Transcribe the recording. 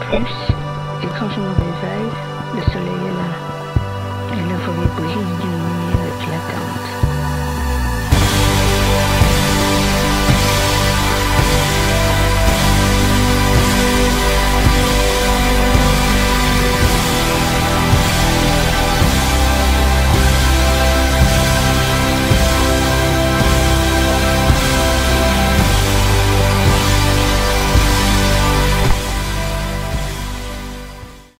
plus. Et quand je me réveille, le soleil est là. Et le volet brise d'une lumière éclatante.